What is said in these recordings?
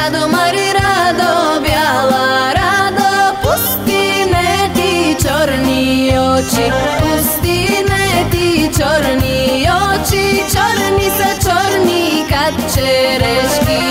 Радо, Мари, Радо, бяла Радо, пусти не ти черни очи, пусти не ти черни очи, черни са черни кат черешки.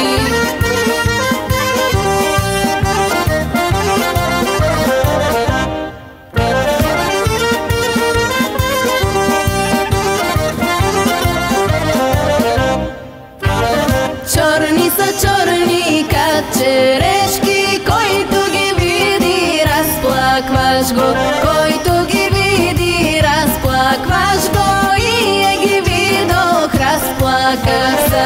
Черни са черни кат черешки, който ги види, разплакваш го, който ги види, разплакваш го, и ги видох, разплаках се.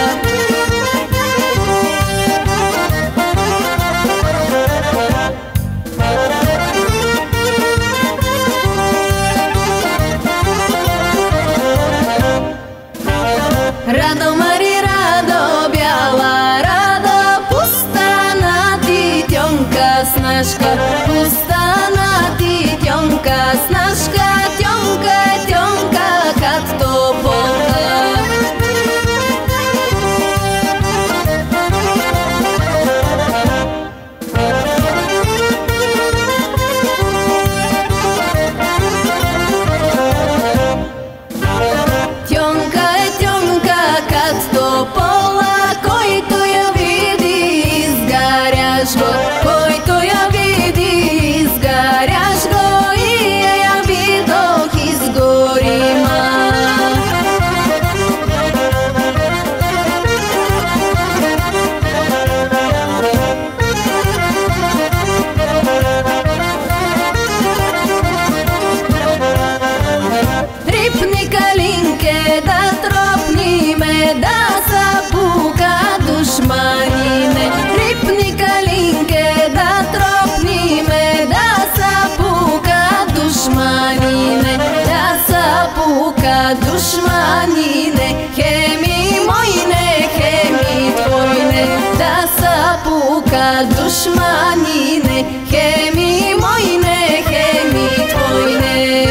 Радо, Мари, Радо, бяла Радо, пустана ти тьонка снашка, пустана ти тьонка снашка, тьонка, тьонка, кат тополка. Който я види, изгаряш го, който я види, изгаряш го, и я видох, изгорима. Рипни калинке, да тропни ме, да сапука душманине. Рипни калинке, да тропни ме, да сапука душманине, да сапука душманине. Хеми мойне, хеми твойне, да сапука душманине. Хеми мойне, хеми твойне.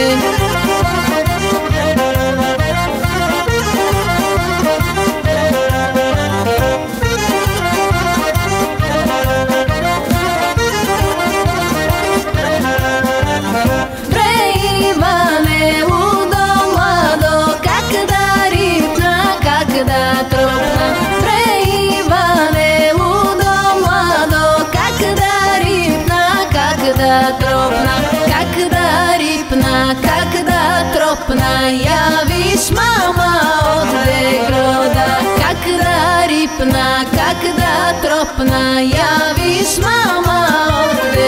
Как да тропна, явиш мама от дегрода. Как да рипна, как да тропна, явиш мама от дегрода.